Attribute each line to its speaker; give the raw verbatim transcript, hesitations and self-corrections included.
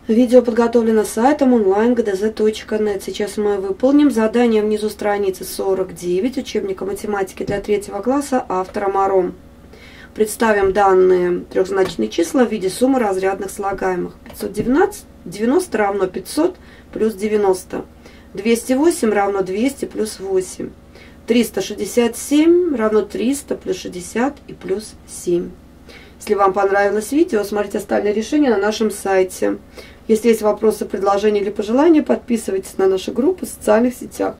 Speaker 1: Видео подготовлено сайтом онлайн точка гэ дэ зэ точка нет. Сейчас мы выполним задание внизу страницы сорок девять учебника математики для третьего класса автора Маром. Представим данные трехзначные числа в виде суммы разрядных слагаемых. пятьсот девяносто равно пятьсот плюс девяносто. двести восемь равно двести плюс восемь. триста шестьдесят семь равно триста плюс шестьдесят и плюс семь. Если вам понравилось видео, смотрите остальные решения на нашем сайте. Если есть вопросы, предложения или пожелания, подписывайтесь на нашу группу в социальных сетях.